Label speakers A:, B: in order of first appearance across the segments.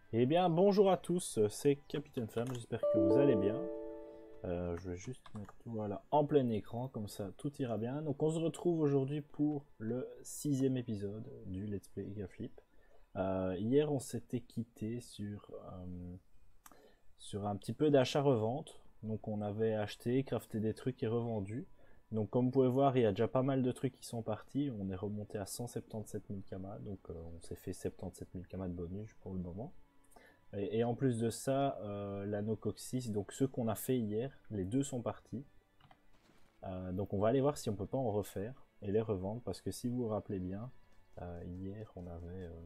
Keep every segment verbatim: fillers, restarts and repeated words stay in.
A: Eh bien, bonjour à tous, c'est Capitaine Flamme, j'espère que vous allez bien. Euh, je vais juste mettre tout voilà, en plein écran, comme ça tout ira bien. Donc on se retrouve aujourd'hui pour le sixième épisode du Let's Play Gaflip. Euh, hier on s'était quitté sur, euh, sur un petit peu d'achat-revente. Donc on avait acheté, crafté des trucs et revendu. Donc comme vous pouvez voir, il y a déjà pas mal de trucs qui sont partis. On est remonté à cent soixante-dix-sept mille kamas, donc euh, on s'est fait soixante-dix-sept mille kamas de bonus pour le moment. Et, et en plus de ça, euh, l'anneau coccyx, donc ceux qu'on a fait hier, les deux sont partis. Euh, donc on va aller voir si on peut pas en refaire et les revendre, parce que si vous vous rappelez bien, euh, hier on avait euh,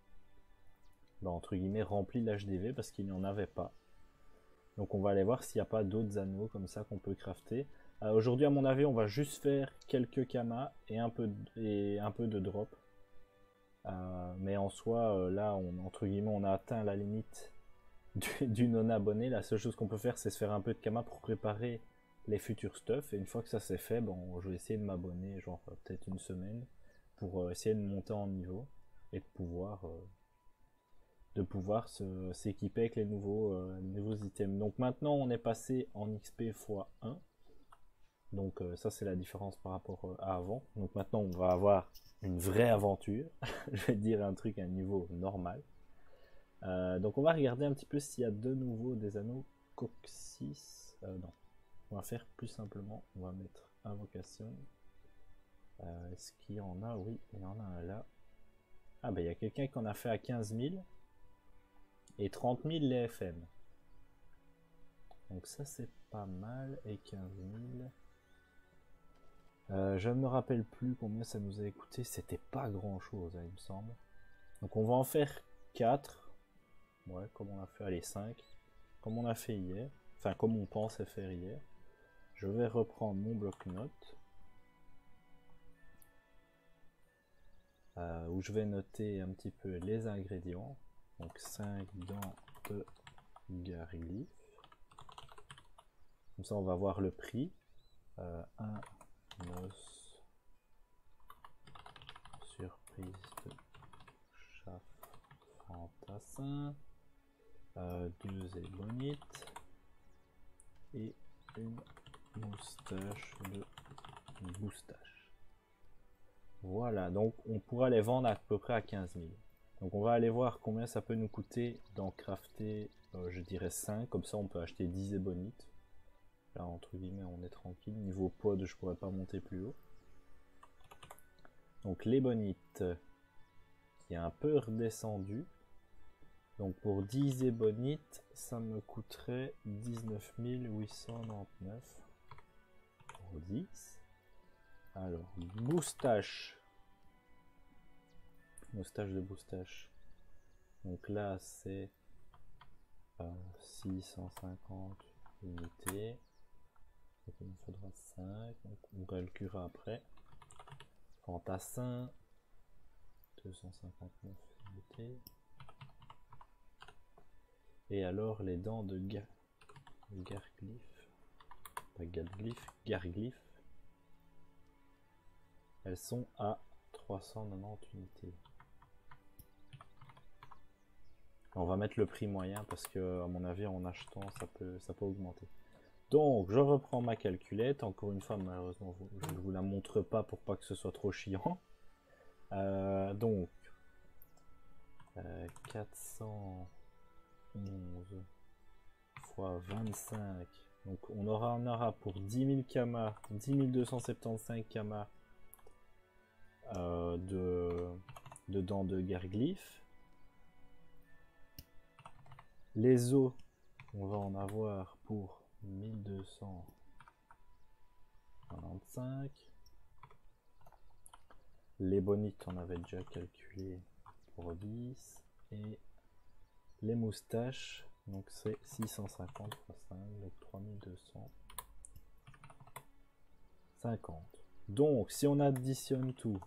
A: bah, entre guillemets rempli l'H D V parce qu'il n'y en avait pas. Donc on va aller voir s'il n'y a pas d'autres anneaux comme ça qu'on peut crafter. Euh, Aujourd'hui à mon avis on va juste faire quelques kamas et un peu de, et un peu de drop. Euh, mais en soi euh, là on, entre guillemets on a atteint la limite du, du non-abonné. La seule chose qu'on peut faire, c'est se faire un peu de kama pour préparer les futurs stuff. Et une fois que ça c'est fait, bon, je vais essayer de m'abonner, genre euh, peut-être une semaine, pour euh, essayer de monter en niveau et de pouvoir, euh, de pouvoir s'équiper avec les nouveaux, euh, les nouveaux items. Donc maintenant, on est passé en X P fois un. Donc euh, ça, c'est la différence par rapport euh, à avant. Donc maintenant, on va avoir une vraie aventure. Je vais te dire un truc à un niveau normal. Euh, donc on va regarder un petit peu s'il y a de nouveau des anneaux coccyx. Euh, non, on va faire plus simplement. On va mettre invocation. Euh, Est-ce qu'il y en a? Oui, il y en a un là. Ah bah il y a quelqu'un qui en a fait à quinze mille et trente mille les F M. Donc ça c'est pas mal. Et quinze mille. Euh, je ne me rappelle plus combien ça nous a coûté. C'était pas grand chose, hein, il me semble. Donc on va en faire quatre. Ouais, comme on a fait, allez, cinq. Comme on a fait hier. Enfin, comme on pensait faire hier. Je vais reprendre mon bloc-notes. Euh, où je vais noter un petit peu les ingrédients. Donc cinq dents de garglyphe. Comme ça, on va voir le prix. Euh, un os surprise de chat fantassin. Euh, deux ébonites. Et une moustache de boustache. Voilà, donc on pourra les vendre à peu près à quinze mille. Donc on va aller voir combien ça peut nous coûter d'en crafter, euh, je dirais cinq, comme ça on peut acheter dix ébonites. Là entre guillemets on est tranquille, niveau pod je pourrais pas monter plus haut. Donc l'ébonite qui est un peu redescendu. Donc pour dix ébonites ça me coûterait dix-neuf mille huit cent quatre-vingt-dix-neuf pour dix. Alors moustache. Moustache de boustache. Donc là c'est euh, six cent cinquante unités. Donc il nous faudra cinq. Donc on calculera après. Fantassin. deux cent cinquante-neuf unités. Et alors les dents de ga garglyphe. Pas garglyphe, garglyphe. Elles sont à trois cent quatre-vingt-dix unités. On va mettre le prix moyen parce que à mon avis en achetant ça peut, ça peut augmenter. Donc je reprends ma calculette. Encore une fois malheureusement je ne vous la montre pas pour pas que ce soit trop chiant. Euh, donc euh, quatre cent onze fois vingt-cinq. Donc on aura, on aura pour dix mille kamas, dix mille deux cent soixante-quinze kamas euh, de, de dents de garglyphe. Les os, on va en avoir pour mille deux cent quatre-vingt-cinq. Les bonites, on avait déjà calculé pour dix. Et les moustaches, donc c'est six cent cinquante fois cinq, donc trois mille deux cent cinquante. Donc si on additionne tout,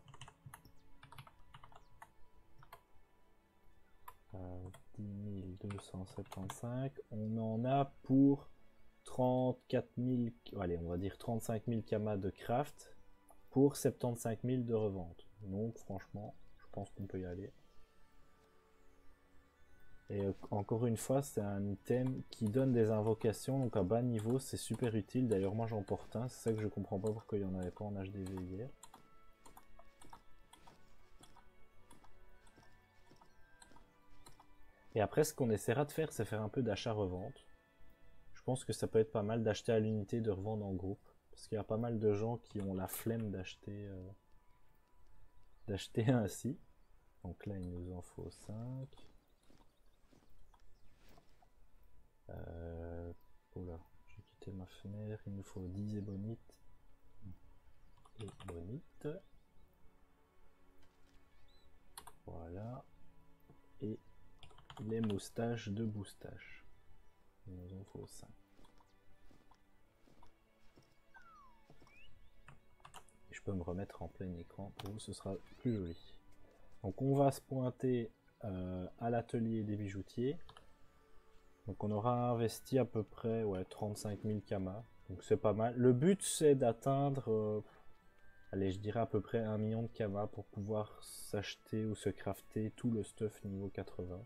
A: euh, dix mille deux cent soixante-quinze, on en a pour trente-quatre mille, allez on va dire trente-cinq mille kamas de craft pour soixante-quinze mille de revente. Donc franchement, je pense qu'on peut y aller. Et euh, encore une fois, c'est un item qui donne des invocations, donc à bas niveau, c'est super utile. D'ailleurs, moi j'en porte un, c'est ça que je comprends pas pourquoi il n'y en avait pas en H D V hier. Et après, ce qu'on essaiera de faire, c'est faire un peu d'achat-revente. Je pense que ça peut être pas mal d'acheter à l'unité, de revendre en groupe. Parce qu'il y a pas mal de gens qui ont la flemme d'acheter euh, d'acheter ainsi. Donc là, il nous en faut cinq. Euh, oula, j'ai quitté ma fenêtre. Il nous faut dix ébonites. Ébonites. Voilà. Et les moustaches de boustache. Il nous en faut cinq. Et je peux me remettre en plein écran pour vous, ce sera plus joli. Donc on va se pointer euh, à l'atelier des bijoutiers. Donc on aura investi à peu près ouais, trente-cinq mille kamas. Donc c'est pas mal. Le but c'est d'atteindre, euh, allez je dirais à peu près un million de kamas pour pouvoir s'acheter ou se crafter tout le stuff niveau quatre-vingts.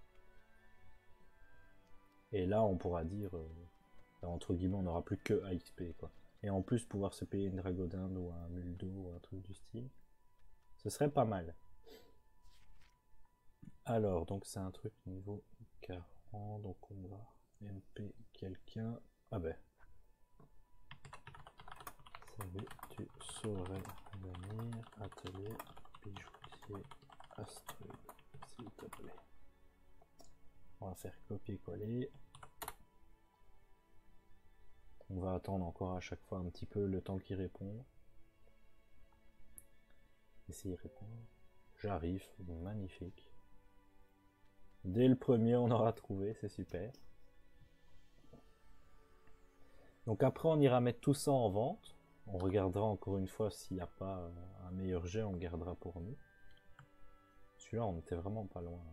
A: Et là on pourra dire, euh, entre guillemets on n'aura plus que A X P quoi. Et en plus pouvoir se payer une dragodinde ou un muldo ou un truc du style. Ce serait pas mal. Alors donc c'est un truc niveau quarante. Donc on va M P quelqu'un. Ah ben. Salut, tu saurais venir atelier bijoutier Astrud, s'il te plaît. On va faire copier-coller. On va attendre encore à chaque fois un petit peu le temps qu'il répond. Et s'il répond, j'arrive, magnifique. Dès le premier, on aura trouvé, c'est super. Donc après, on ira mettre tout ça en vente. On regardera encore une fois s'il n'y a pas un meilleur jet, on gardera pour nous. Celui-là, on était vraiment pas loin.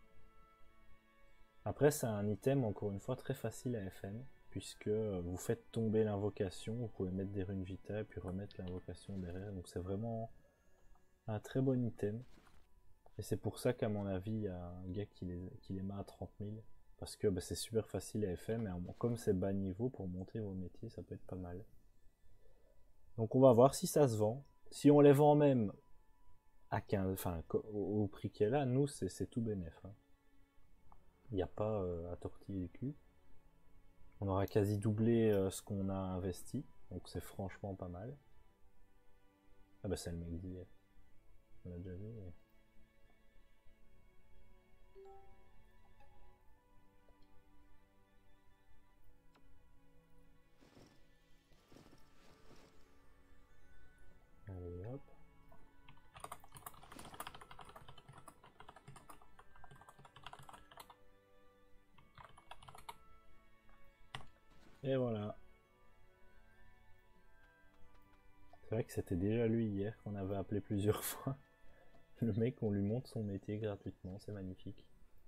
A: Après, c'est un item, encore une fois, très facile à F M, puisque vous faites tomber l'invocation, vous pouvez mettre des runes vita et puis remettre l'invocation derrière. Donc c'est vraiment un très bon item. Et c'est pour ça qu'à mon avis, il y a un gars qui les, qui les met à trente mille. Parce que bah, c'est super facile à F M, et comme c'est bas niveau, pour monter vos métiers, ça peut être pas mal. Donc on va voir si ça se vend. Si on les vend même à quinze, enfin au, au prix qu'elle a, nous c'est tout bénef. Hein. Il n'y a pas euh, à tortiller le cul. On aura quasi doublé euh, ce qu'on a investi, donc c'est franchement pas mal. Ah bah c'est le mec d'hier. On l'a déjà vu. Mais... Allez hop. Et voilà. C'est vrai que c'était déjà lui hier qu'on avait appelé plusieurs fois. Le mec, on lui montre son métier gratuitement, c'est magnifique.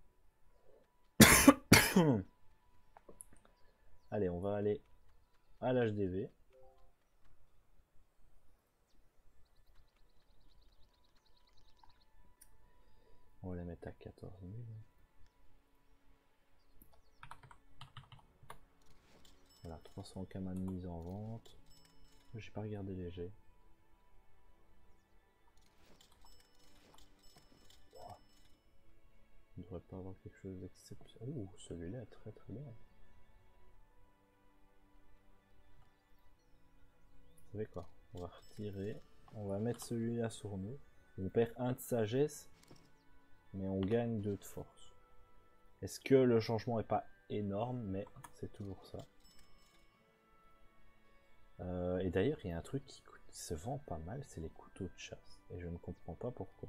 A: Allez, on va aller à l'H D V. On va les mettre à quatorze mille. Voilà, trois cents kamas de mise en vente. J'ai pas regardé les jets. On ne devrait pas avoir quelque chose d'exceptionnel. Ouh, celui-là est très très bien. Vous savez quoi? On va retirer. On va mettre celui-là sur nous. On perd un de sagesse, mais on gagne deux de force. Est-ce que le changement n'est pas énorme? Mais c'est toujours ça. Euh, et d'ailleurs, il y a un truc qui, qui se vend pas mal, c'est les couteaux de chasse. Et je ne comprends pas pourquoi.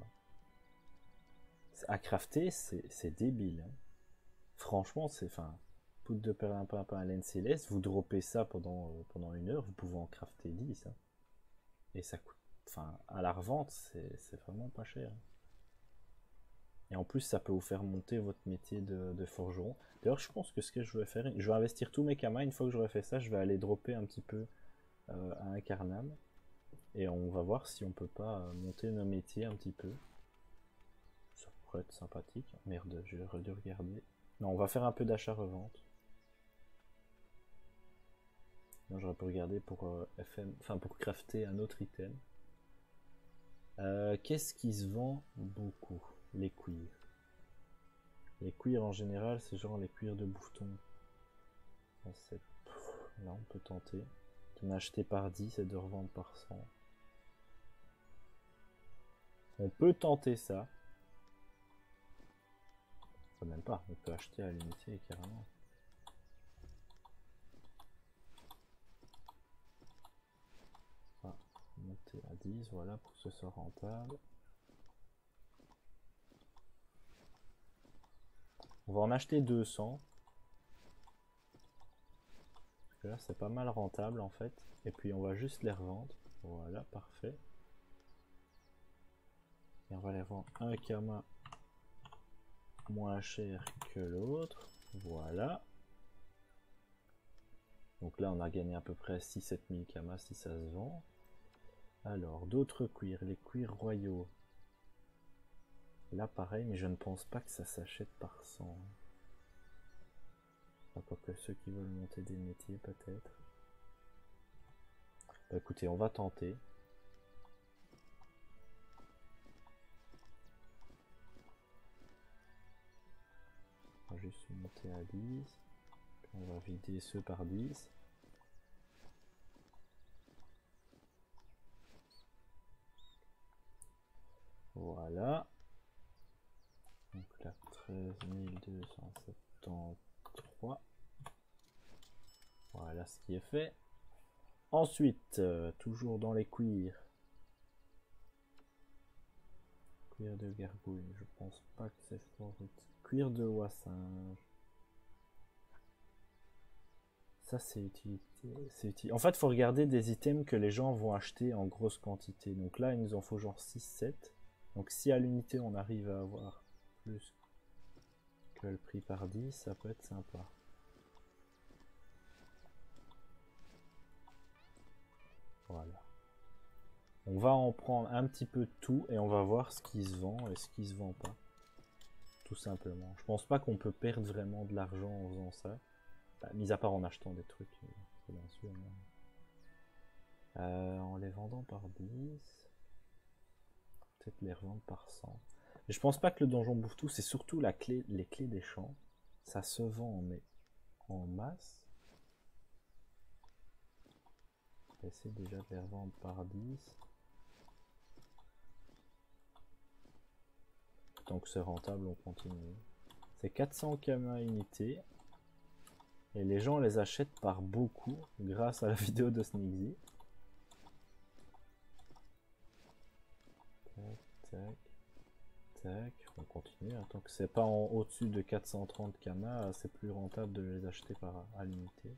A: À crafter, c'est débile. Hein. Franchement, c'est... Enfin, poudre de perlimpinpin à laine céleste, vous droppez ça pendant, euh, pendant une heure, vous pouvez en crafter dix. Hein. Et ça coûte... Enfin, à la revente, c'est vraiment pas cher. Et en plus, ça peut vous faire monter votre métier de, de forgeron. D'ailleurs, je pense que ce que je vais faire, je vais investir tous mes kamas. Une fois que j'aurai fait ça, je vais aller dropper un petit peu euh, à un carnam. Et on va voir si on peut pas monter nos métiers un petit peu. Ça pourrait être sympathique. Merde, j'ai dû regarder. Non, on va faire un peu d'achat-revente. Non, j'aurais pu regarder pour euh, F M, enfin pour crafter un autre item. Euh, Qu'est-ce qui se vend beaucoup? Les cuirs. Les cuirs en général, c'est genre les cuirs de bouffeton. Là, on peut tenter de m'acheter par dix et de revendre par cent. On peut tenter ça. Enfin, même pas, on peut acheter à l'unité carrément. Ah, monter à dix, voilà, pour que ce soit rentable. On va en acheter deux cents. Parce que là, c'est pas mal rentable en fait. Et puis, on va juste les revendre. Voilà, parfait. Et on va les vendre un kama moins cher que l'autre. Voilà. Donc là, on a gagné à peu près six à sept mille kamas si ça se vend. Alors, d'autres cuirs. Les cuirs royaux. Là, pareil, mais je ne pense pas que ça s'achète par cent. Pas que ceux qui veulent monter des métiers, peut-être. Bah, écoutez, on va tenter. On va juste monter à dix. Puis on va vider ceux par dix. Voilà. Donc là, treize mille deux cent soixante-treize. Voilà ce qui est fait. Ensuite, euh, toujours dans les cuirs. Cuir de gargouille, je pense pas que c'est fort utile. Cuir de oie-singe. Ça c'est utilité. C'est utile. En fait, il faut regarder des items que les gens vont acheter en grosse quantité. Donc là, il nous en faut genre six sept. Donc si à l'unité on arrive à avoir plus que le prix par dix, ça peut être sympa. Voilà. On va en prendre un petit peu de tout et on va voir ce qui se vend et ce qui se vend pas. Tout simplement. Je pense pas qu'on peut perdre vraiment de l'argent en faisant ça. Bah, mis à part en achetant des trucs, bien sûr. Euh, en les vendant par dix. Peut-être les revendre par cent. Mais je pense pas que le donjon bouffe tout. C'est surtout la clé, les clés des champs. Ça se vend mais en masse. On va essayer déjà de les revendre par dix. Tant que c'est rentable, on continue. C'est quatre cents kama unité. Et les gens les achètent par beaucoup grâce à la vidéo de Sneaksy. Tac, tac, tac. On continue. Hein. Tant que c'est pas en au-dessus de quatre cent trente kama, c'est plus rentable de les acheter par à l'unité.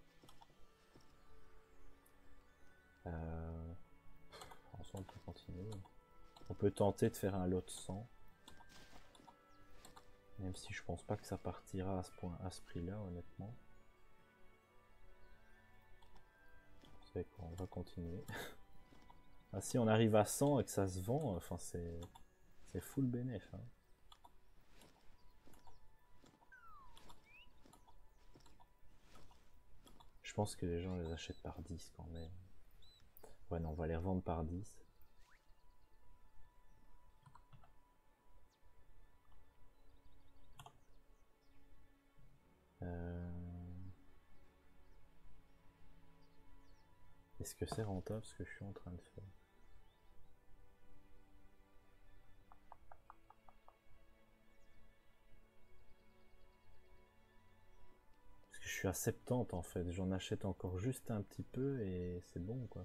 A: Euh... Ensuite, on peut continuer. On peut tenter de faire un lot de cent. Même si je pense pas que ça partira à ce point, à ce prix-là, honnêtement. Vous savez quoi, on va continuer. Ah, si on arrive à cent et que ça se vend, enfin c'est c'est full bénéf. Hein. Je pense que les gens les achètent par dix quand même. Ouais, non, on va les revendre par dix. Euh... Est-ce que c'est rentable ce que je suis en train de faire? Parce que je suis à soixante-dix en fait, j'en achète encore juste un petit peu et c'est bon quoi.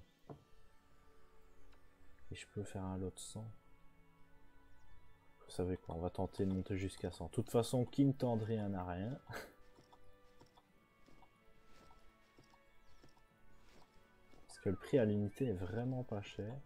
A: Et je peux faire un lot de cent. Vous savez quoi, on va tenter de monter jusqu'à cent. De toute façon, qui ne tente rien n'a rien. Parce que le prix à l'unité est vraiment pas cher.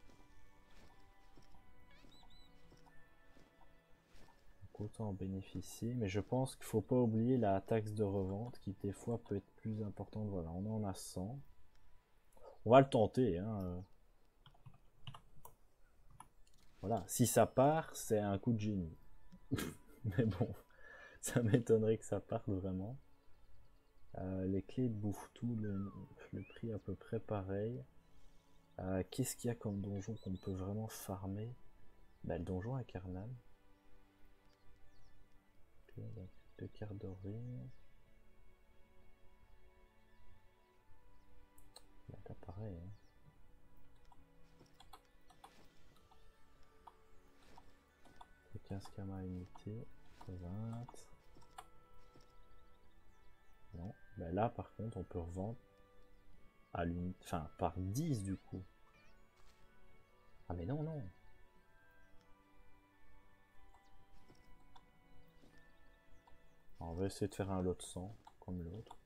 A: Donc autant en bénéficier. Mais je pense qu'il ne faut pas oublier la taxe de revente qui des fois peut être plus importante. Voilà, on en a cent. On va le tenter. Hein. Voilà, si ça part, c'est un coup de génie. Mais bon, ça m'étonnerait que ça parte vraiment. Euh, les clés de bouffe tout, le, le prix à peu près pareil. Euh, Qu'est-ce qu'il y a comme donjon qu'on peut vraiment farmer? Bah, le donjon à Carnam. De Cardorine. Bah, là, pareil. Hein. quinze camas unité. vingt. Non. Bah, là, par contre, on peut revendre à l'unité. Enfin, par dix du coup. Ah, mais non, non. On va essayer de faire un lot de cent comme l'autre.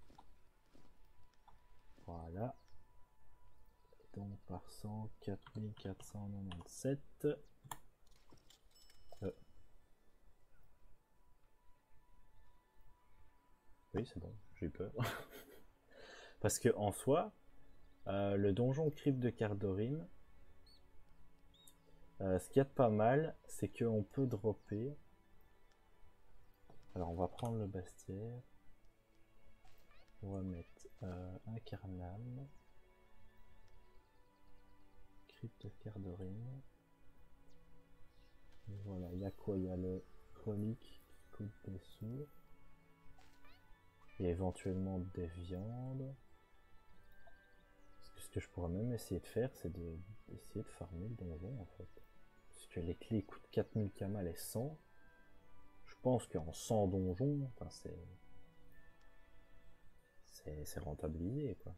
A: Voilà. Donc par cent, quatre mille quatre cent quatre-vingt-dix-sept. Euh. Oui, c'est bon, j'ai eu peur. Parce que en soi, euh, le donjon crypte de Cardorine, euh, ce qu'il y a de pas mal, c'est qu'on peut dropper. Alors on va prendre le Bastiaire. On va mettre euh, un Carnam. Crypte de Cardorine. Voilà, il y a quoi? Il y a le relique qui coûte des sous. Et éventuellement des viandes. Ce que je pourrais même essayer de faire, c'est d'essayer de, de farmer le donjon en fait. Parce que les clés coûtent quatre mille camas les cent. Je pense qu'en cent donjons, enfin c'est. C'est rentabilisé quoi.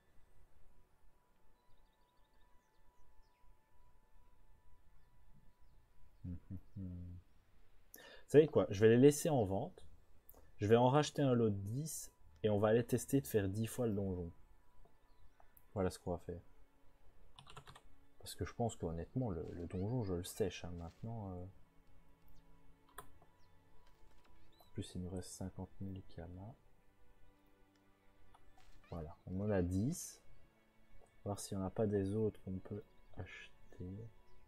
A: Vous savez quoi? Je vais les laisser en vente. Je vais en racheter un lot de dix et on va aller tester de faire dix fois le donjon. Voilà ce qu'on va faire. Parce que je pense qu'honnêtement, le, le donjon, je le sèche hein, maintenant. Euh... En plus, il nous reste cinquante mille camas. Voilà, on en a dix. Voir s'il n'y en a pas des autres qu'on peut acheter.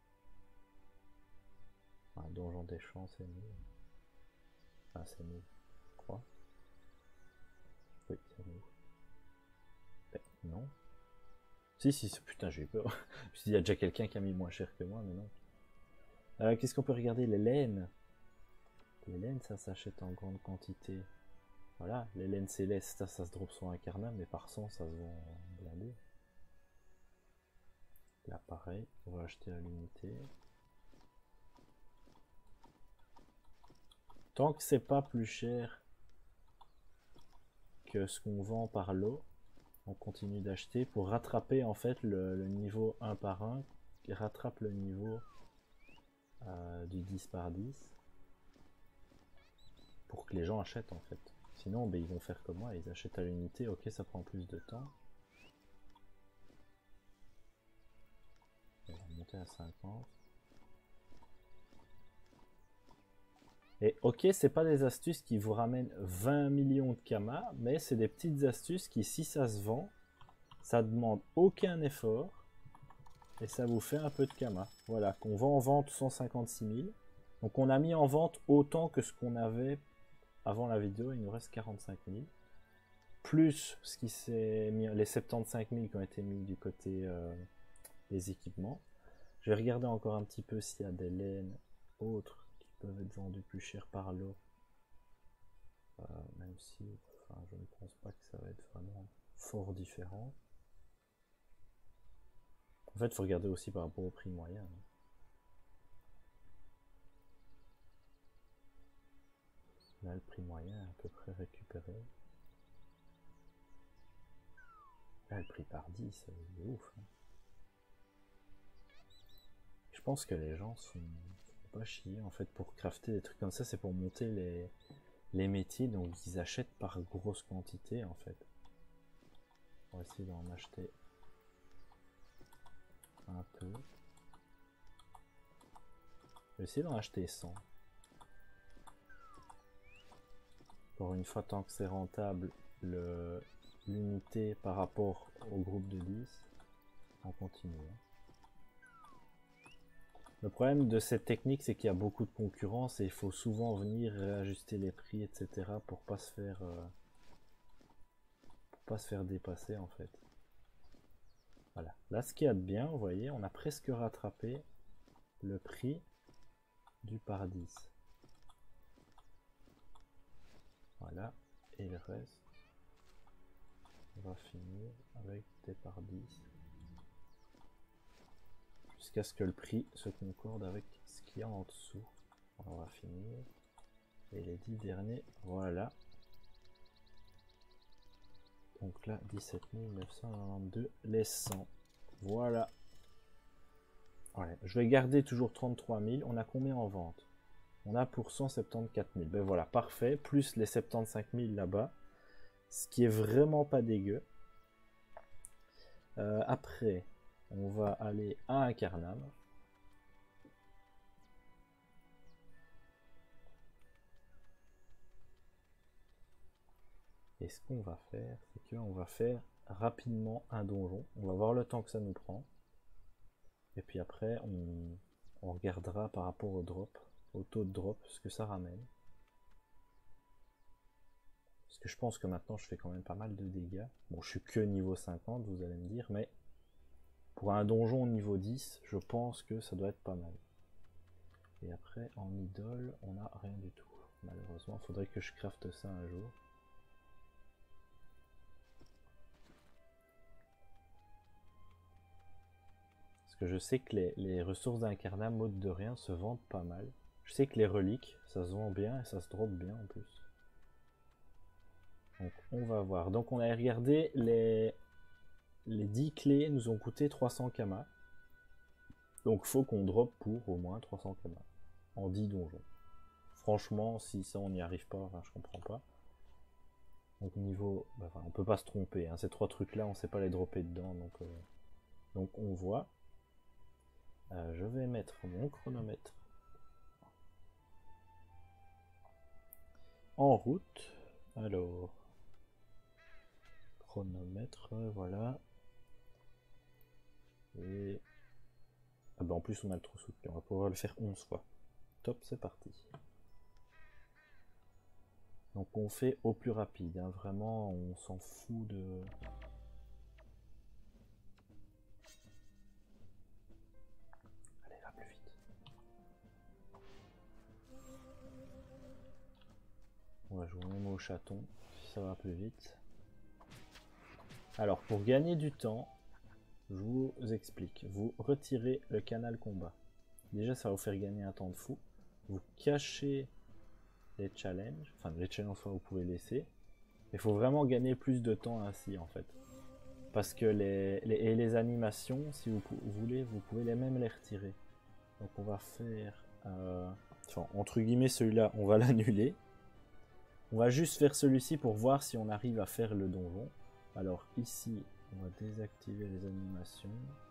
A: Ah, donjon des champs, c'est mieux. Ah, c'est mieux. Quoi? Oui, c'est mieux. Ben, non. Si, si, putain, j'ai eu peur. Je me suis dit, il y a déjà quelqu'un qui a mis moins cher que moi, mais non. Euh, Qu'est-ce qu'on peut regarder? Les laines. Les laines, ça s'achète en grande quantité. Voilà, les laines célestes, ça, ça se drop sur un carnam, mais par cent, ça se vend blindé. Là, pareil, on va acheter à l'unité. Tant que c'est pas plus cher que ce qu'on vend par lot, on continue d'acheter pour rattraper en fait le, le niveau un par un qui rattrape le niveau euh, du dix par dix pour que les gens achètent en fait. Sinon ben, ils vont faire comme moi, ils achètent à l'unité, ok ça prend plus de temps. On va monter à cinquante. Et ok, c'est pas des astuces qui vous ramènent vingt millions de kamas, mais c'est des petites astuces qui, si ça se vend, ça demande aucun effort et ça vous fait un peu de kamas. Voilà, qu'on vend en vente cent cinquante-six mille. Donc on a mis en vente autant que ce qu'on avait avant la vidéo, il nous reste quarante-cinq mille. Plus ce qui s'est mis, les soixante-quinze mille qui ont été mis du côté euh, des équipements. Je vais regarder encore un petit peu s'il y a des laines autres peuvent être vendus plus cher par lot, euh, même si enfin, je ne pense pas que ça va être vraiment fort différent. En fait, il faut regarder aussi par rapport au prix moyen. Là, le prix moyen est à peu près récupéré. Là, le prix par dix, c'est ouf. Hein. Je pense que les gens sont pas chier en fait pour crafter des trucs comme ça, c'est pour monter les, les métiers, donc ils achètent par grosse quantité en fait. On va essayer d'en acheter un peu. Je vais essayer d'en acheter cent. Pour une fois, tant que c'est rentable, l'unité par rapport au groupe de dix, on continue. Le problème de cette technique, c'est qu'il y a beaucoup de concurrence et il faut souvent venir réajuster les prix, et cetera pour pas se faire, euh, pour pas se faire dépasser en fait. Voilà. Là, ce qu'il y a de bien, vous voyez, on a presque rattrapé le prix du par dix. Voilà. Et le reste, on va finir avec des par dix. Jusqu'à ce que le prix se concorde avec ce qu'il y a en dessous. On va finir. Et les dix derniers, voilà. Donc là, dix-sept mille neuf cent quatre-vingt-douze, les cent. Voilà. Ouais, je vais garder toujours trente-trois mille. On a combien en vente? On a pour cent soixante-quatorze mille. Ben voilà, parfait. Plus les soixante-quinze mille là-bas. Ce qui est vraiment pas dégueu. Euh, après, on va aller à Incarnam. Et ce qu'on va faire, c'est qu'on va faire rapidement un donjon. On va voir le temps que ça nous prend. Et puis après, on, on regardera par rapport au drop, au taux de drop, ce que ça ramène. Parce que je pense que maintenant, je fais quand même pas mal de dégâts. Bon, je suis que niveau cinquante, vous allez me dire, mais pour un donjon niveau dix, je pense que ça doit être pas mal. Et après, en idole, on n'a rien du tout. Malheureusement, il faudrait que je crafte ça un jour. Parce que je sais que les, les ressources d'Incarnam, mode de rien, se vendent pas mal. Je sais que les reliques, ça se vend bien et ça se drop bien en plus. Donc on va voir. Donc on a regardé les, les dix clés nous ont coûté trois cents kamas. Donc faut qu'on drop pour au moins trois cents kamas en dix donjons. Franchement, si ça on n'y arrive pas, enfin, je comprends pas. Donc niveau, bah, enfin, on peut pas se tromper. Hein. Ces trois trucs là, on sait pas les dropper dedans. Donc, euh, donc on voit. Euh, je vais mettre mon chronomètre en route. Alors, chronomètre, voilà. Et ah ben en plus on a le trou soutenu, on va pouvoir le faire onze fois. Top, c'est parti. Donc on fait au plus rapide, hein. Vraiment on s'en fout de... Allez, va plus vite. On va jouer même au chaton, si ça va plus vite. Alors pour gagner du temps, je vous explique. Vous retirez le canal combat. Déjà ça va vous faire gagner un temps de fou. Vous cachez les challenges, enfin les challenges vous pouvez laisser. Il faut vraiment gagner plus de temps ainsi en fait. Parce que les, les, et les animations, si vous, vous voulez, vous pouvez les même les retirer. Donc on va faire, euh, enfin, entre guillemets celui-là, on va l'annuler. On va juste faire celui-ci pour voir si on arrive à faire le donjon. Alors ici, on va désactiver les animations.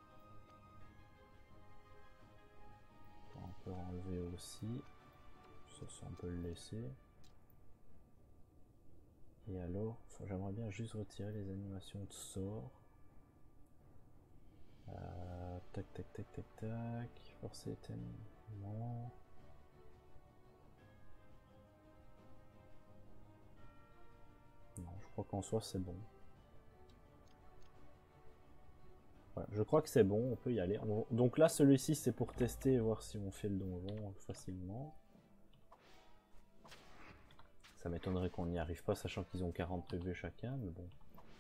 A: On peut enlever aussi. Ça, ça on peut le laisser. Et alors, j'aimerais bien juste retirer les animations de sort. Euh, tac, tac, tac, tac, tac. Forcer éteinement. Non, je crois qu'en soi c'est bon. Voilà, je crois que c'est bon, on peut y aller. On... Donc là, celui-ci, c'est pour tester et voir si on fait le donjon facilement. Ça m'étonnerait qu'on n'y arrive pas, sachant qu'ils ont quarante P V chacun, mais bon.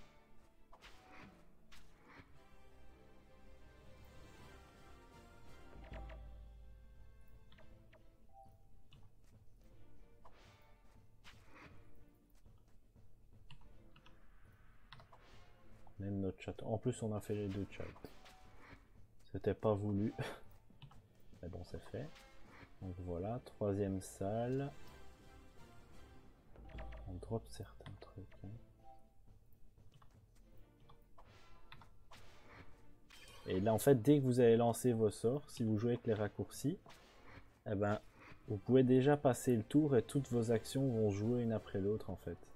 A: Même notre chat. En plus, on a fait les deux chats. C'était pas voulu. Mais bon, c'est fait. Donc voilà, troisième salle. On drop certains trucs. Hein. Et là, en fait, dès que vous avez lancé vos sorts, si vous jouez avec les raccourcis, eh ben, vous pouvez déjà passer le tour et toutes vos actions vont jouer une après l'autre, en fait.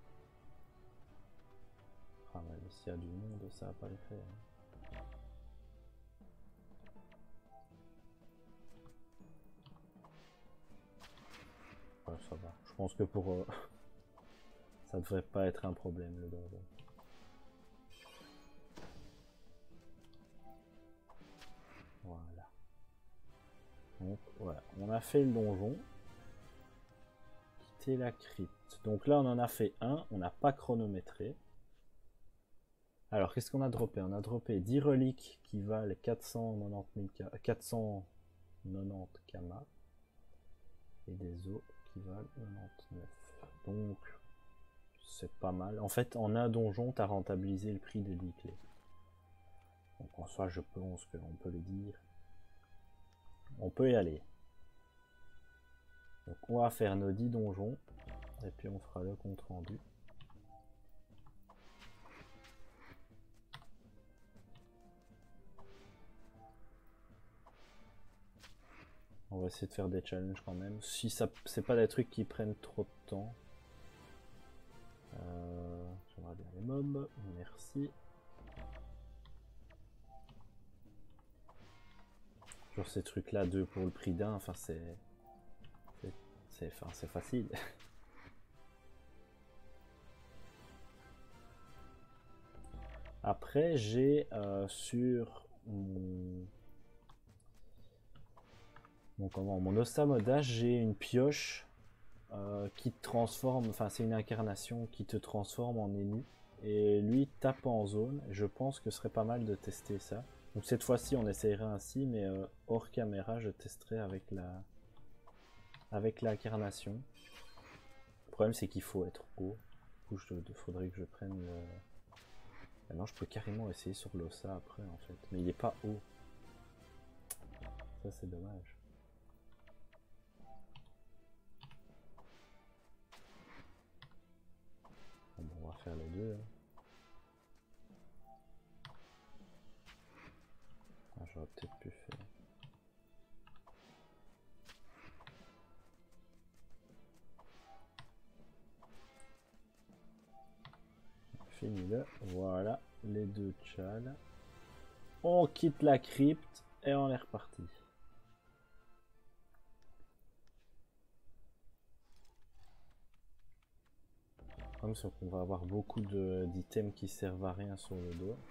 A: Ah, mais s'il y a du monde, ça va pas le faire. Ouais, ça va. Je pense que pour... Euh, ça devrait pas être un problème, le donjon. Voilà. Donc, voilà. On a fait le donjon. Quitter la crypte. Donc là, on en a fait un. On n'a pas chronométré. Alors, qu'est-ce qu'on a droppé? On a droppé dix reliques qui valent quatre cent quatre-vingt-dix kamas. Et des os qui valent quatre-vingt-dix-neuf. Donc, c'est pas mal. En fait, en un donjon, tu as rentabilisé le prix des dix clés. Donc, en soi, je pense qu'on peut le dire. On peut y aller. Donc, on va faire nos dix donjons. Et puis, on fera le compte rendu. On va essayer de faire des challenges quand même. Si ça, c'est pas des trucs qui prennent trop de temps. Euh, J'aimerais bien les mobs. Merci. Genre ces trucs là, deux pour le prix d'un. Enfin, c'est. C'est enfin, c'est facile. Après, j'ai euh, sur mon. Mon, comment, mon Osamoda, j'ai une pioche euh, qui te transforme, enfin c'est une incarnation qui te transforme en ému et lui tape en zone. Je pense que ce serait pas mal de tester ça. Donc cette fois-ci on essaiera ainsi, mais euh, hors caméra je testerai avec la avec l'incarnation. Le problème c'est qu'il faut être haut. Du coup il faudrait que je prenne le... Maintenant je peux carrément essayer sur l'Ossa après en fait, mais il est pas haut. Ça c'est dommage. Bon, on va faire les deux. Hein. Ah, j'aurais peut-être pu faire. Fini le. Voilà, les deux tchals. On quitte la crypte et on est reparti. Comme ça qu'on va avoir beaucoup d'items qui servent à rien sur le dos.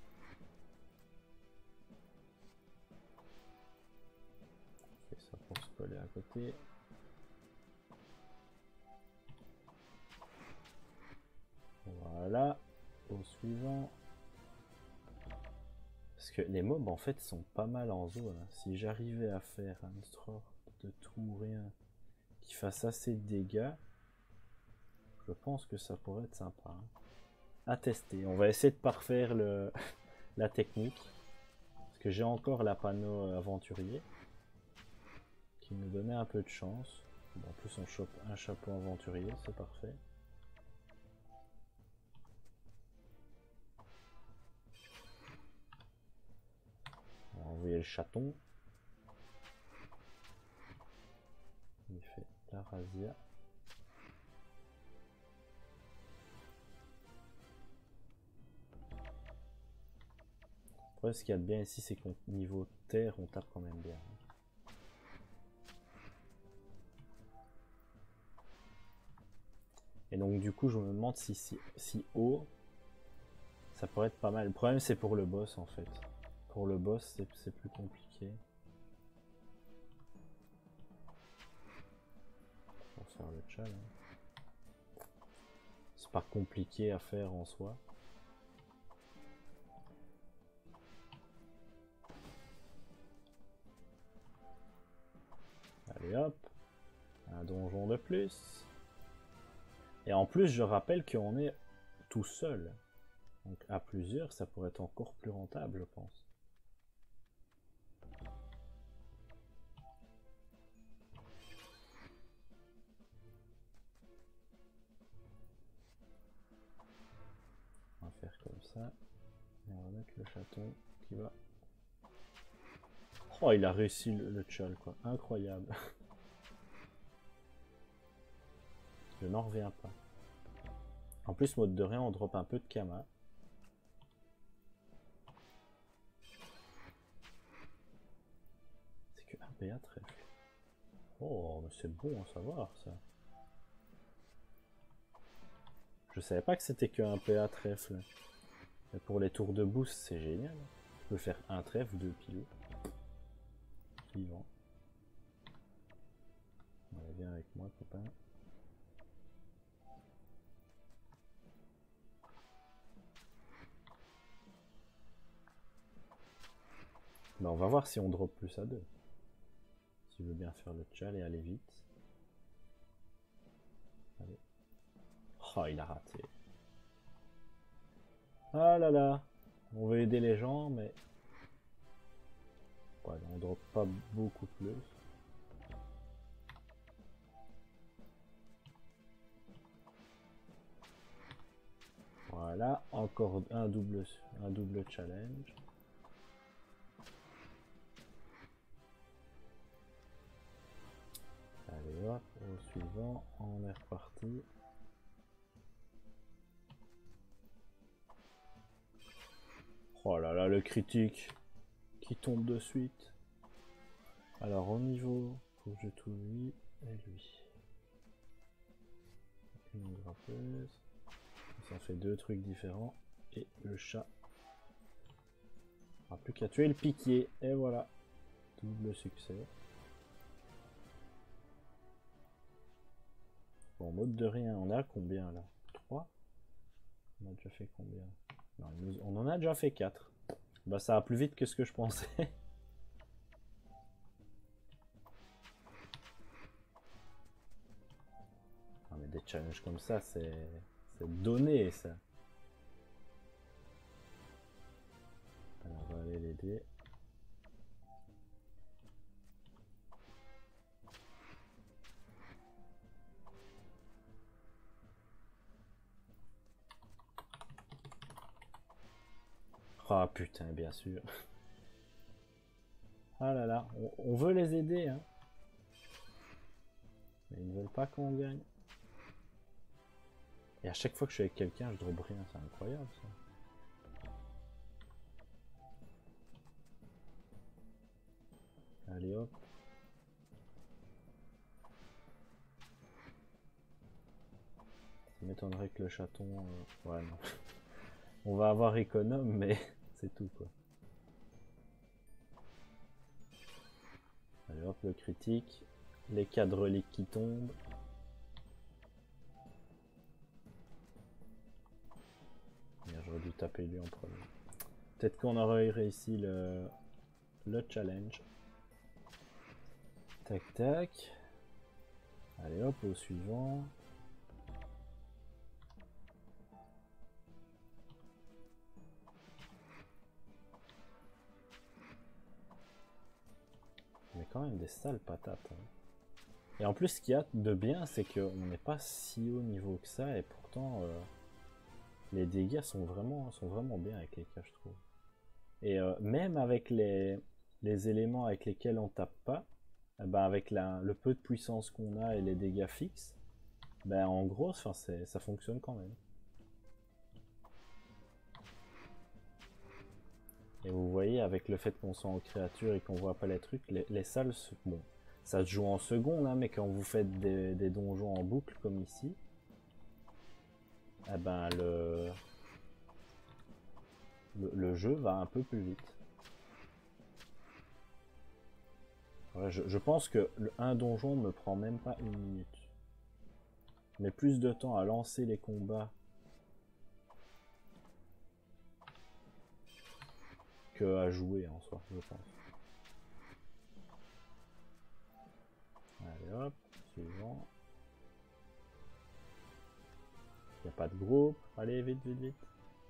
A: On fait ça pour se coller à côté. Voilà. Au suivant. Parce que les mobs en fait sont pas mal en zone. Si j'arrivais à faire un sort de tout ou rien qui fasse assez de dégâts, je pense que ça pourrait être sympa. Hein. À tester. On va essayer de parfaire le la technique. Parce que j'ai encore la panneau aventurier. Qui nous donnait un peu de chance. Bon, en plus on chope un chapeau aventurier, c'est parfait. On va envoyer le chaton. Il fait la razzia. Après, ce qu'il y a de bien ici, c'est qu'au niveau terre, on tape quand même bien. Et donc, du coup, je me demande si, si, si haut, ça pourrait être pas mal. Le problème, c'est pour le boss, en fait. Pour le boss, c'est plus compliqué. On va faire le tchal. Hein. C'est pas compliqué à faire en soi. Allez hop, un donjon de plus. Et en plus, je rappelle qu'on est tout seul. Donc à plusieurs, ça pourrait être encore plus rentable, je pense. On va faire comme ça. Et on va mettre le chaton qui va... Oh, il a réussi le, le tchal, quoi. Incroyable. Je n'en reviens pas. En plus, mode de rien, on drop un peu de kama. C'est que un P A trèfle. Oh, mais c'est bon à savoir ça. Je savais pas que c'était qu'un P A trèfle. Mais pour les tours de boost, c'est génial. Je peux faire un trèfle, deux pilots. Suivant. Allez, viens avec moi, copain. Ben, on va voir si on drop plus à deux. Si veut bien faire le tchal et aller vite. Allez. Oh, il a raté. Ah là là. On veut aider les gens, mais... Ouais, on drop pas beaucoup plus. Voilà, encore un double, un double challenge. Allez hop, au suivant, on est reparti. Oh là là, le critique qui tombe de suite. Alors au niveau, faut que je tout lui et lui. Une grappeuse. Ça fait deux trucs différents. Et le chat. On n'a plus qu'à tuer le piquier. Et voilà. Double succès. Bon, mode de rien. On a combien là? trois? On a déjà fait combien? Non, nous... On en a déjà fait quatre. Bah ça va plus vite que ce que je pensais. Non mais des challenges comme ça, c'est... C'est donné ça. Alors on va aller l'aider. Ah oh, putain, bien sûr. Ah là là, on, on veut les aider, hein. Mais ils ne veulent pas qu'on gagne. Et à chaque fois que je suis avec quelqu'un, je drop rien, c'est incroyable ça. Allez hop. Ça m'étonnerait que le chaton... Euh... Ouais non. On va avoir économe, mais c'est tout quoi. Allez hop, le critique. Les quatre reliques qui tombent. J'aurais dû taper lui en premier. Peut-être qu'on aurait réussi le, le challenge. Tac tac. Allez hop, au suivant. Mais quand même des sales patates. Hein. Et en plus, ce qu'il y a de bien, c'est qu'on n'est pas si haut niveau que ça, et pourtant, euh, les dégâts sont vraiment, sont vraiment bien avec les cas, je trouve. Et euh, même avec les, les éléments avec lesquels on tape pas, eh ben avec la, le peu de puissance qu'on a et les dégâts fixes, ben en gros, ça fonctionne quand même. Et vous voyez, avec le fait qu'on soit en créature et qu'on voit pas les trucs, les, les salles, bon, ça se joue en seconde, hein, mais quand vous faites des, des donjons en boucle comme ici, eh ben le, le, le jeu va un peu plus vite. Ouais, je, je pense que le, un donjon me prend même pas une minute. Mais plus de temps à lancer les combats que à jouer en soi, je pense. Allez hop, suivant. Il n'y a pas de groupe. Allez, vite, vite, vite.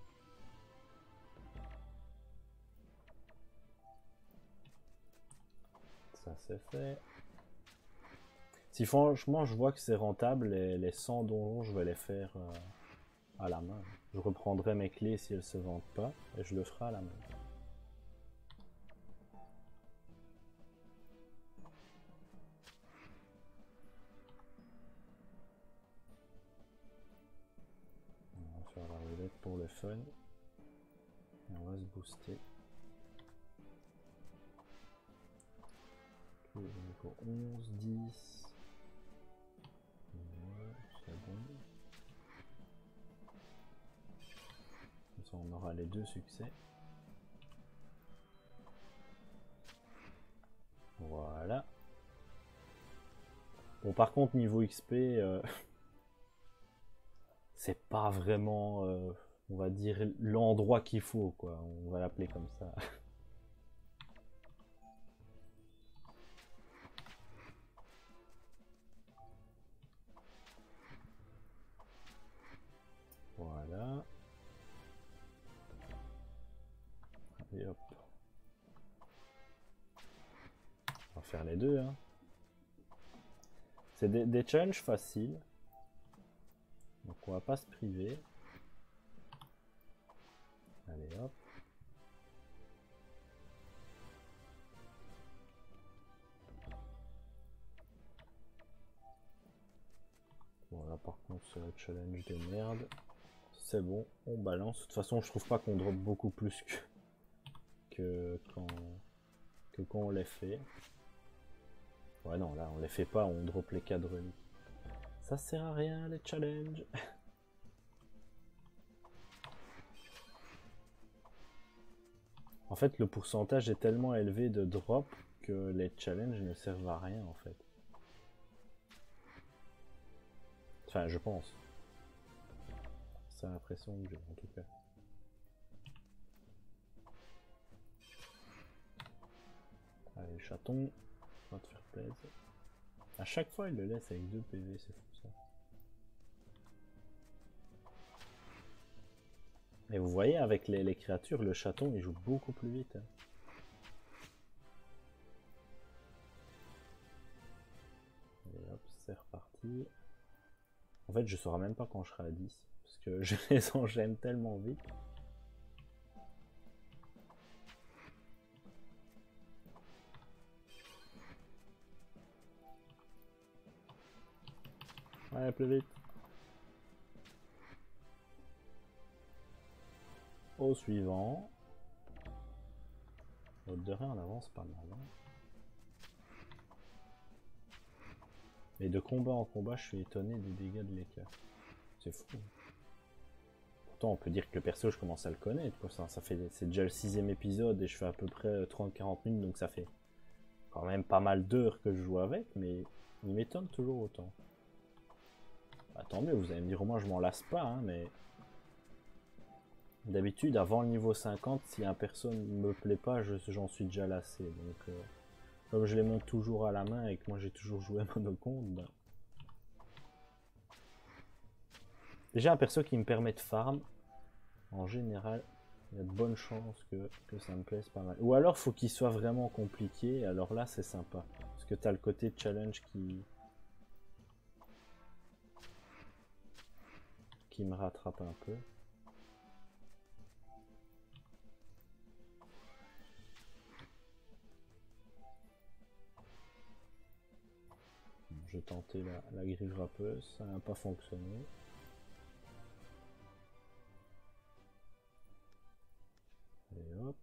A: Ça c'est fait. Si franchement je vois que c'est rentable, les, les cent donjons, je vais les faire euh, à la main. Je reprendrai mes clés si elles se vendent pas, et je le ferai à la main. On va faire la roulette pour le fun. Et on va se booster. faut onze, dix. C'est bon. Comme ça on aura les deux succès. Voilà. Bon par contre niveau X P, euh, c'est pas vraiment, euh, on va dire, l'endroit qu'il faut, quoi. On va l'appeler comme ça. Voilà. Et hop. On va faire les deux, hein. C'est des, des challenges faciles. Donc on va pas se priver. Allez hop. Voilà, par contre c'est le challenge de merde. C'est bon, on balance. De toute façon je trouve pas qu'on drop beaucoup plus que, que quand que quand on les fait. Ouais non, là on les fait pas, on drop les cadres reliques. Ça sert à rien les challenges. En fait le pourcentage est tellement élevé de drop que les challenges ne servent à rien en fait. Enfin je pense. C'est l'impression que j'ai en tout cas. Allez chaton, on va te faire plaisir. À chaque fois il le laisse avec deux P V, c'est fou ça. Et vous voyez avec les, les créatures, le chaton il joue beaucoup plus vite. Hein. Et hop, c'est reparti. En fait je saurai même pas quand je serai à dix. Parce que je les enchaîne tellement vite. Ouais, plus vite. Au suivant. L'autre de rien, on avance pas mal. Hein. Et de combat en combat, je suis étonné des dégâts de l'écart. C'est fou. Pourtant, on peut dire que le perso, je commence à le connaître. Quoi. Ça, ça fait, c'est déjà le sixième épisode et je fais à peu près trente à quarante minutes, donc ça fait quand même pas mal d'heures que je joue avec, mais il m'étonne toujours autant. Bah, tant mieux, vous allez me dire au moins je m'en lasse pas, hein, mais d'habitude, avant le niveau cinquante, si un perso ne me plaît pas, j'en suis déjà lassé. Donc, euh, comme je les monte toujours à la main et que moi j'ai toujours joué monocompte, bah... déjà un perso qui me permet de farm, en général, il y a de bonnes chances que, que ça me plaise pas mal. Ou alors faut qu'il soit vraiment compliqué, alors là c'est sympa. Parce que tu as le côté challenge qui... qui me rattrape un peu. J'ai tenté la, la grille râpeuse, ça n'a pas fonctionné. Et hop.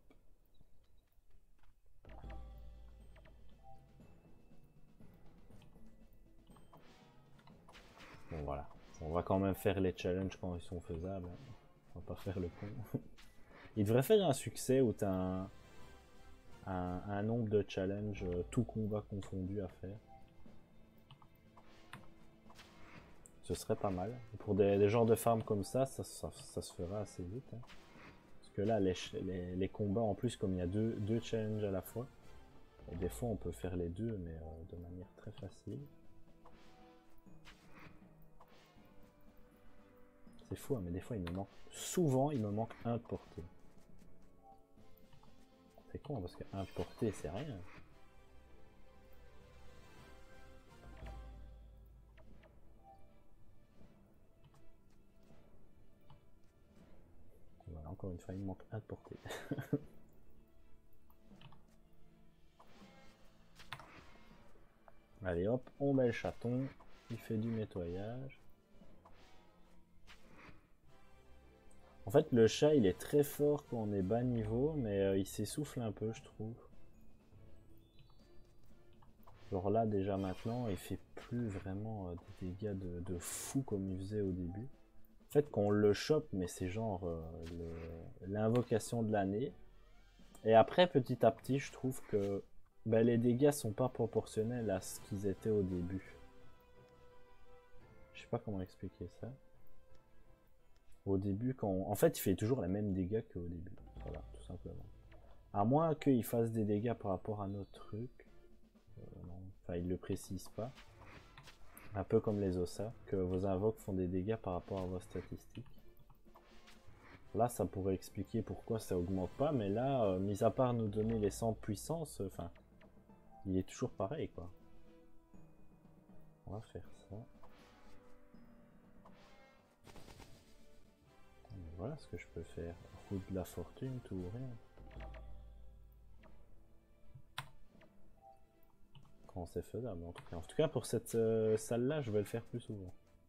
A: Bon voilà, on va quand même faire les challenges quand ils sont faisables. On va pas faire le con. Il devrait faire un succès où tu as un, un, un nombre de challenges, tout combat confondu à faire. Ce serait pas mal. Pour des, des genres de farms comme ça, ça, ça, ça se fera assez vite. Hein. Parce que là, les, les, les combats, en plus, comme il y a deux, deux challenges à la fois, et des fois on peut faire les deux, mais euh, de manière très facile. C'est fou, hein, mais des fois il me manque... Souvent, il me manque un de portée. C'est con, parce qu'un de portée, c'est rien. Voilà, encore une fois, il me manque un de portée. Allez hop, on met le chaton, il fait du nettoyage. En fait, le chat, il est très fort quand on est bas niveau, mais euh, il s'essouffle un peu, je trouve. Genre là déjà maintenant il fait plus vraiment euh, des dégâts de, de fou comme il faisait au début. En fait quand on le chope, mais c'est genre euh, l'invocation de l'année. Et après petit à petit je trouve que ben, les dégâts sont pas proportionnels à ce qu'ils étaient au début. Je sais pas comment expliquer ça. Au début quand... On... En fait il fait toujours les mêmes dégâts qu'au début. Voilà, tout simplement. À moins qu'il fasse des dégâts par rapport à notre truc. Euh, non. Enfin, il le précise pas. Un peu comme les ossas, que vos invoques font des dégâts par rapport à vos statistiques. Là, ça pourrait expliquer pourquoi ça augmente pas, mais là, euh, mis à part nous donner les cent puissance, enfin, euh, il est toujours pareil, quoi. On va faire ça. Et voilà ce que je peux faire. Route de la fortune, tout ou rien. Quand c'est faisable, en tout cas. En tout cas, pour cette euh, salle-là, je vais le faire plus souvent.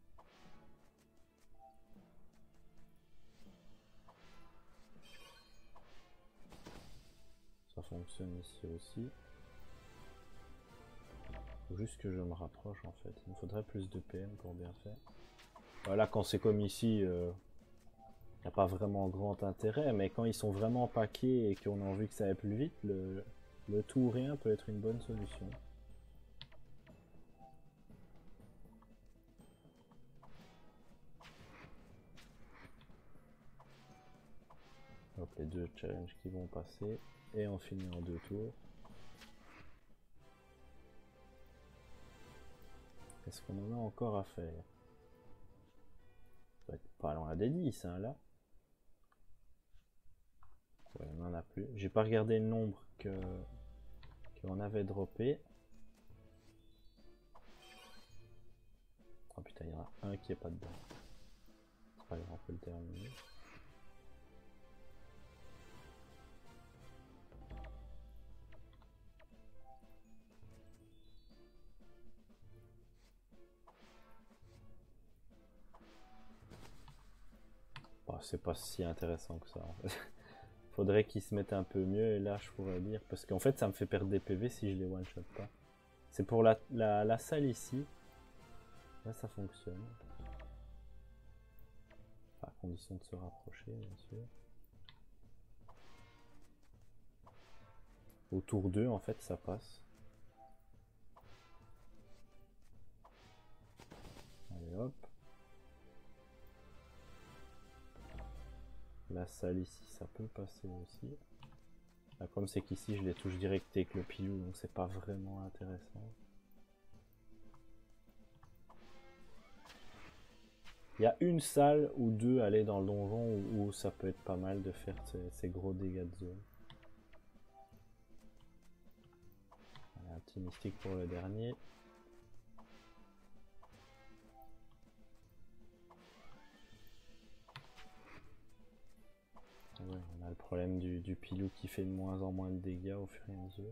A: Ça fonctionne ici aussi. Faut juste que je me rapproche en fait. Il me faudrait plus de P M pour bien faire. Voilà, quand c'est comme ici, il euh, n'y a pas vraiment grand intérêt, mais quand ils sont vraiment paquets et qu'on a envie que ça aille plus vite, le, le tout ou rien peut être une bonne solution. Donc les deux challenges qui vont passer, et on finit en deux tours. Est-ce qu'on en a encore à faire? Ça va être pas loin des dix, hein, là. Ouais, on en a plus. J'ai pas regardé le nombre que qu'on avait droppé. Oh putain, il y en a un qui est pas dedans. C'est pas grave, on peut le terminer. Bon, c'est pas si intéressant que ça. En fait. Faudrait qu'ils se mettent un peu mieux et là je pourrais dire. Parce qu'en fait ça me fait perdre des P V si je les one shot pas. C'est pour la, la, la salle ici. Là ça fonctionne. À condition de se rapprocher bien sûr. Au tour deux en fait ça passe. Allez hop. La salle ici ça peut passer aussi. Là, comme c'est qu'ici je les touche direct avec le pilou donc c'est pas vraiment intéressant. Il y a une salle ou deux aller dans le donjon où, où ça peut être pas mal de faire ces, ces gros dégâts de zone. Un petit mystique pour le dernier. Ouais, on a le problème du, du pilou qui fait de moins en moins de dégâts au fur et à mesure.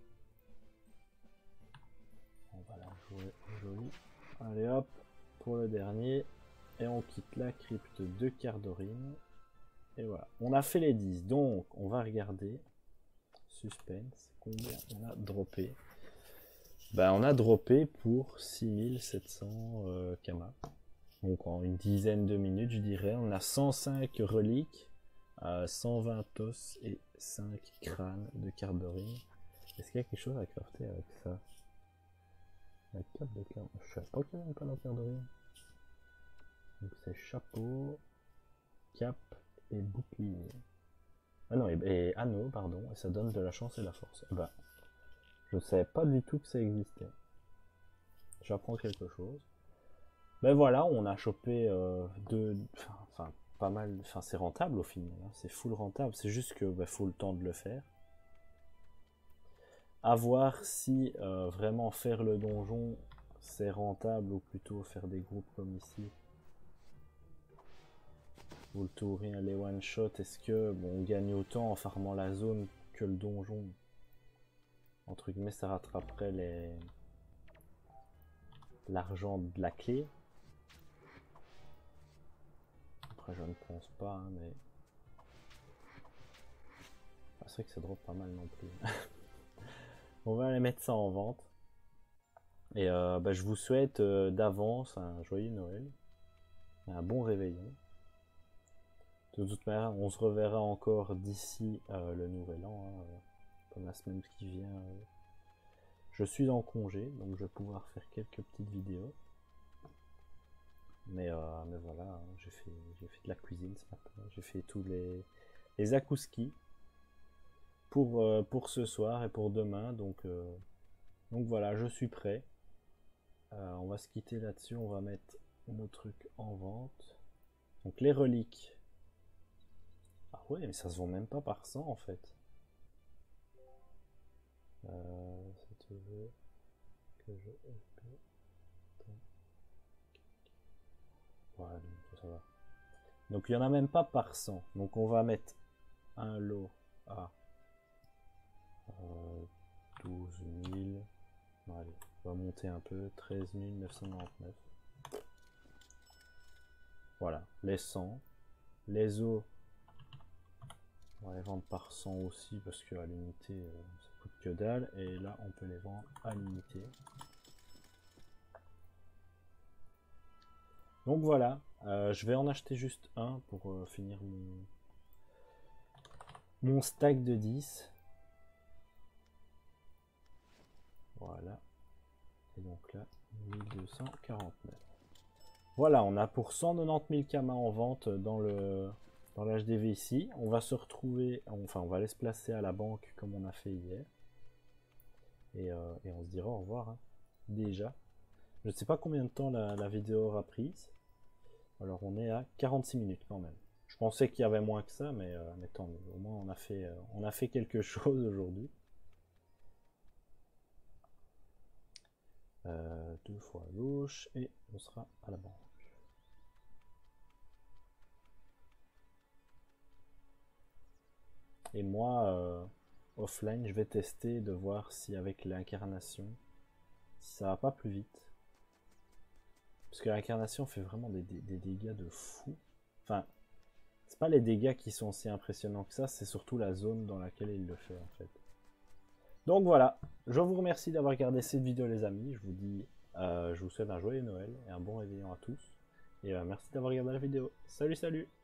A: On va la jouer joli. Allez hop, pour le dernier. Et on quitte la crypte de Cardorine. Et voilà, on a fait les dix. Donc, on va regarder. Suspense, combien on a droppé? Ben, on a droppé pour six mille sept cents euh, Kama. Donc, en une dizaine de minutes, je dirais. On a cent cinq reliques. Euh, cent vingt os et cinq crânes de Cardorine. Est-ce qu'il y a quelque chose à crafter avec ça? La cape de Cardorine. Je sais pas qu'il y a une cape de Cardorine. Donc c'est chapeau, cap et bouclier. Ah non, et, et anneau, pardon, et ça donne de la chance et de la force. Bah, je ne savais pas du tout que ça existait. J'apprends quelque chose. Ben voilà, on a chopé euh, deux. Enfin, pas mal. Enfin, c'est rentable au final. Hein. C'est full rentable. C'est juste que bah, faut le temps de le faire. À voir si euh, vraiment faire le donjon c'est rentable ou plutôt faire des groupes comme ici. Ou le tout rien, les one shot. Est-ce que bon, on gagne autant en farmant la zone que le donjon? Entre guillemets, ça rattraperait les l'argent de la clé. Après, je ne pense pas, hein, mais ah, c'est vrai que ça drop pas mal non plus. On va aller mettre ça en vente. Et euh, bah, je vous souhaite euh, d'avance un joyeux Noël, un bon réveillon. De toute manière, on se reverra encore d'ici euh, le nouvel an, hein, euh, comme la semaine qui vient. Euh, je suis en congé, donc je vais pouvoir faire quelques petites vidéos. Mais, euh, mais voilà, hein, j'ai fait, j'ai fait de la cuisine ce matin, j'ai fait tous les, les akouskis pour, euh, pour ce soir et pour demain, donc, euh, donc voilà, je suis prêt. Euh, on va se quitter là-dessus, on va mettre nos trucs en vente. Donc les reliques. Ah ouais, mais ça se vend même pas par cent en fait. Euh, ça te veut que je... Ouais, donc ça va. Donc il y en a même pas par cent. Donc on va mettre un lot à euh, douze mille. Allez, on va monter un peu. treize mille neuf cent quatre-vingt-neuf. Voilà, les cent. Les os, on va les vendre par cent aussi parce qu'à l'unité euh, ça coûte que dalle. Et là on peut les vendre à l'unité. Donc voilà, euh, je vais en acheter juste un pour euh, finir mon, mon stack de dix. Voilà. Et donc là, mille deux cent quarante-neuf. Voilà, on a pour cent quatre-vingt-dix mille kamas en vente dans le dans l'H D V ici. On va se retrouver, enfin on va aller se placer à la banque comme on a fait hier. Et, euh, et on se dira au revoir, hein, déjà. Je ne sais pas combien de temps la, la vidéo aura prise. Alors on est à quarante-six minutes quand même. Je pensais qu'il y avait moins que ça, mais, euh, mais tant mieux. Au moins on a fait, euh, on a fait quelque chose aujourd'hui. Euh, deux fois à gauche et on sera à la banque. Et moi, euh, offline, je vais tester de voir si avec l'incarnation, si ça va pas plus vite. Parce que l'incarnation fait vraiment des, des, des dégâts de fou. Enfin, c'est pas les dégâts qui sont aussi impressionnants que ça, c'est surtout la zone dans laquelle il le fait en fait. Donc voilà, je vous remercie d'avoir regardé cette vidéo les amis. Je vous dis, euh, je vous souhaite un joyeux Noël et un bon réveillon à tous. Et euh, merci d'avoir regardé la vidéo. Salut, salut!